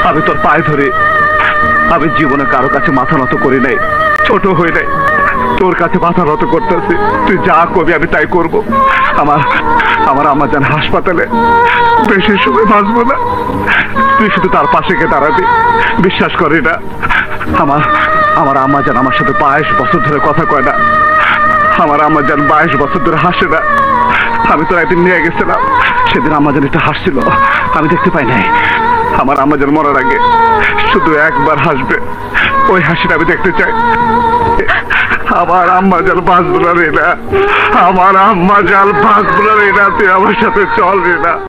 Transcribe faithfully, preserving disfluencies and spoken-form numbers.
আমি তোর পায়ে ধরে, আমি জীবনে কারো কাছে মাথা নত করি নাই, ছোট হই নাই, তোর কাছে মাথা নত করতেছি। তুই যা করবি আমি তাই করব। আমার আমার আম্মা জান হাসপাতালে, বেশি সময় বাঁচবো না, তুই শুধু তার পাশে গিয়ে দাঁড়াবি। বিশ্বাস করি না, আমার আমার আম্মা জান আমার সাথে বাইশ বছর ধরে কথা কয় না, আমার আম্মা জান বাইশ বছর ধরে হাসে না। আমি তো একদিন নিয়ে গেছিলাম, সেদিন আম্মা জান একটু হাসছিল, আমি দেখতে পাই নাই। আমার আম্মা জান মরার আগে শুধু একবার হাসবে, ওই হাসিটা আমি দেখতে চাই। আমার আম্মা জান বাঁচবো না রে না, আমার আম্মা জান বাঁচবো না রে না, তুই আমার সাথে চল রে না।